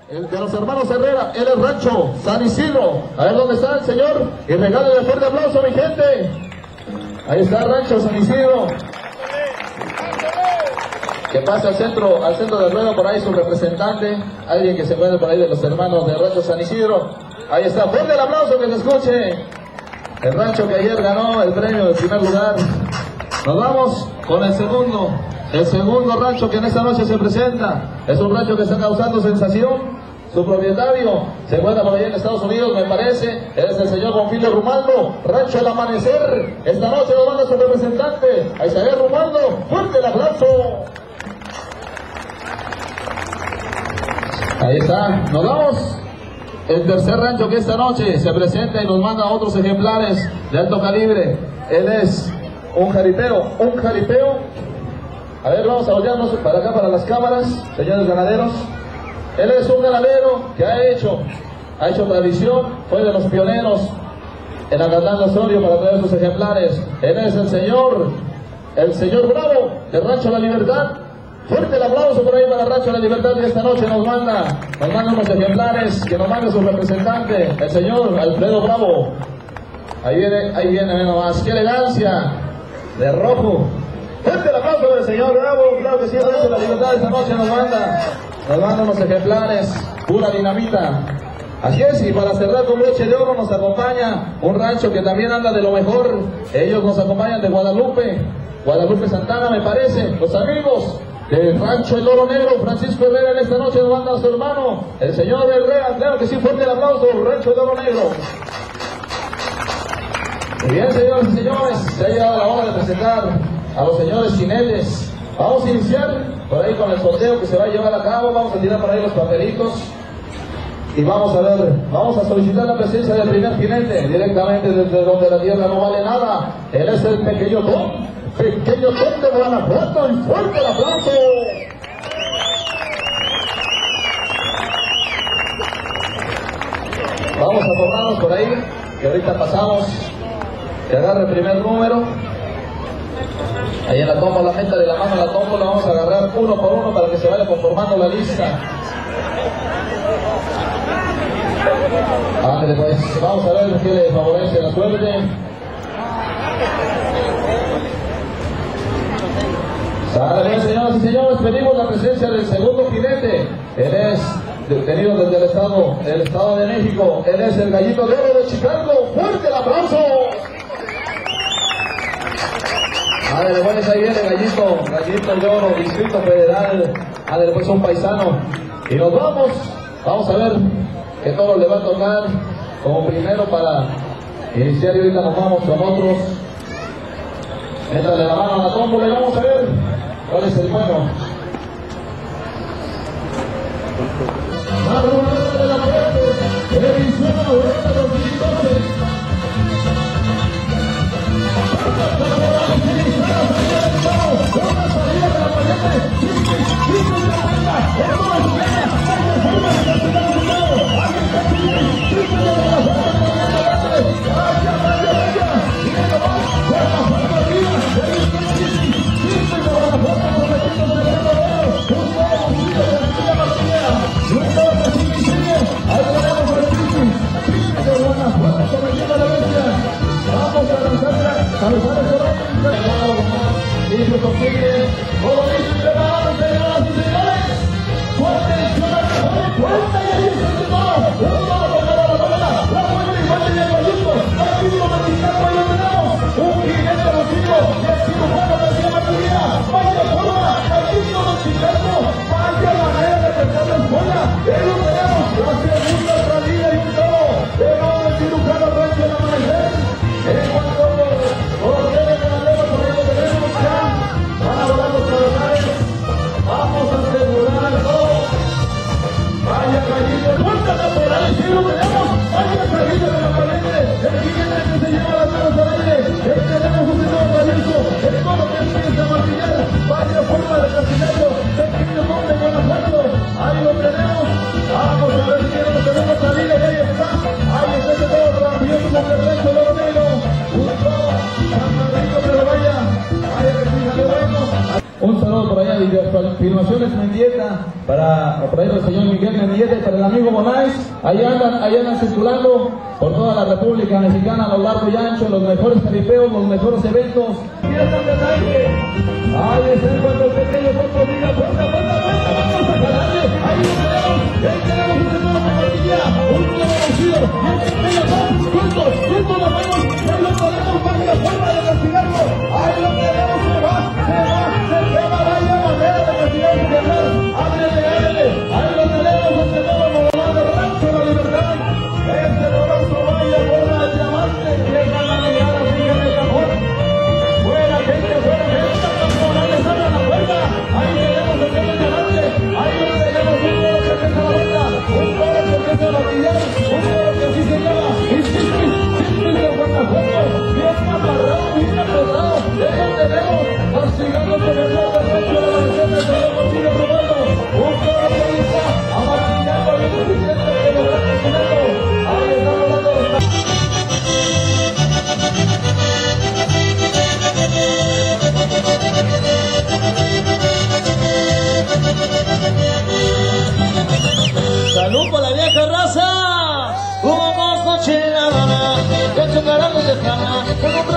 el de los hermanos Herrera, él es Rancho San Isidro. A ver dónde está el señor. Y regálale fuerte aplauso, mi gente. Ahí está Rancho San Isidro. Que pase al centro del ruedo, por ahí su representante, alguien que se encuentre por ahí de los hermanos de Rancho San Isidro. Ahí está, fuerte el aplauso, que se escuche. El rancho que ayer ganó el premio del primer lugar. Nos vamos con el segundo rancho que en esta noche se presenta. Es un rancho que está causando sensación. Su propietario se encuentra por allá en Estados Unidos, me parece. Es el señor Bonfilio Rumaldo, Rancho El Amanecer. Esta noche nos manda su representante, a Isabel Rumaldo. Fuerte el aplauso. Ahí está, nos vamos. El tercer rancho que esta noche se presenta y nos manda otros ejemplares de alto calibre. Él es un jaripeo. A ver, vamos a voltearnos para acá, para las cámaras, señores ganaderos. Él es un ganadero que ha hecho tradición, fue de los pioneros en Agatán Osorio para traer sus ejemplares. Él es el señor Bravo, del Rancho La Libertad. Fuerte el aplauso por ahí para Rancho La Libertad, que esta noche nos manda unos ejemplares, que nos manda su representante, el señor Alfredo Bravo. Ahí viene nomás, qué elegancia, de rojo. Fuerte el aplauso del señor Bravo, claro que sí, Rancho La Libertad esta noche nos manda unos ejemplares, pura dinamita. Así es, y para cerrar con broche de oro nos acompaña un rancho que también anda de lo mejor. Ellos nos acompañan de Guadalupe Santana, me parece, los amigos del Rancho El Oro Negro. Francisco Herrera en esta noche nos manda a su hermano, el señor Herrera. Claro que sí, fuerte el aplauso, Rancho El Oro Negro. Muy bien, señores y señores, se ha llegado la hora de presentar a los señores jinetes. Vamos a iniciar por ahí con el sorteo que se va a llevar a cabo. Vamos a tirar por ahí los papelitos y vamos a solicitar la presencia del primer jinete directamente desde donde la tierra no vale nada. Él es el Pequeño Tom de Guanajuato, y fuerte el aplauso. Vamos a formarnos por ahí, que ahorita pasamos, que agarre el primer número. Ahí en la tómbola, métale la mano a la tómbola, vamos a agarrar uno por uno para que se vaya conformando la lista. Ándale pues, vamos a ver qué le favorece la suerte. Sale bien, señoras y señores, pedimos la presencia del segundo jinete. Él es detenido desde el estado de México. Él es el Gallito de Oro de Chicago. ¡Fuerte el aplauso! Ándale pues, ahí viene Gallito de Oro, Distrito Federal. Ándale pues, un paisano. Y nos vamos a ver qué toro le va a tocar como primero para iniciar, y ahorita nos vamos con otros. Métale la mano a la tómbola y vamos a ver cuál es el bueno. Filmaciones Mendieta, para el señor Miguel Mendieta y para el amigo Bonais. Ahí andan circulando por toda la República Mexicana, a lo largo y ancho, los mejores jaripeos, los mejores eventos. Y están de aire. Ahí están cuando pequeños otros digan, fuerza, vamos a jalarle. Ahí tenemos un nuevo partida, un nuevo conocido. Juntos las manos, ahí lo tenemos para que la forma de castigarlo. Ahí lo tenemos, se va, vaya manera de castigar y ganar. Ábrele, ahí lo tenemos, este nuevo Modomán de Rancho La Libertad. Este Lorenzo vaya por la diamante, llega la mirada, sigue en el cajón. Fuera gente, campeonales, abran la puerta. Ahí tenemos el tema de adelante, ahí lo tenemos, un toro que empieza la vuelta, un toro que empieza a batillar, un toro que así se llama, y siempre se Guanajuato, bien amarrado, bien apretado, ya lo tenemos, castigando con el norte derecho de la defensa, se lo consigue robando, un toro que está amarillando y un presidente que lo está castigando, ahí está robando los... Salud por la vieja raza, como coche la gana, que chocarán de cama,